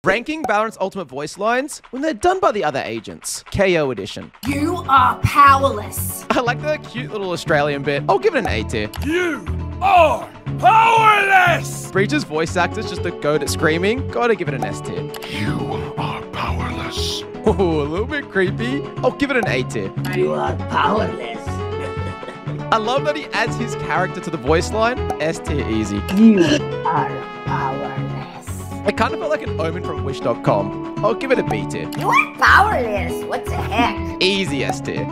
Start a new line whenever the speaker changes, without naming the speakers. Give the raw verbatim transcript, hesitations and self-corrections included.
Ranking Valorant's ultimate voice lines when they're done by the other agents. Kayo edition.
You are powerless.
I like the cute little Australian bit. I'll give it an A tier.
You are powerless!
Breach's voice actor's just a goat at screaming. Gotta give it an S tier.
You are powerless.
Oh, a little bit creepy. I'll give it an A tier.
You are powerless.
I love that he adds his character to the voice line. S tier easy.
You are powerless.
It kind of felt like an omen from wish dot com. I'll give it a B tier.
You are powerless. What the heck?
Easy S tier.